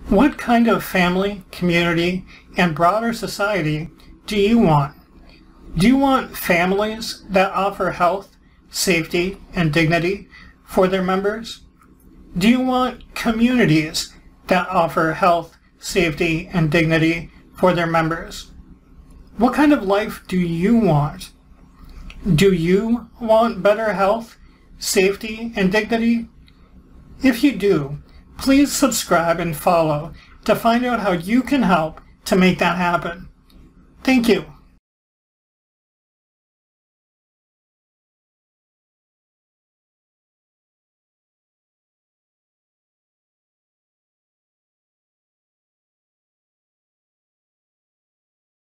What kind of family, community, and broader society do you want? Do you want families that offer health, safety, and dignity for their members? Do you want communities that offer health, safety, and dignity for their members? What kind of life do you want? Do you want better health, safety, and dignity? If you do, please subscribe and follow to find out how you can help to make that happen. Thank you.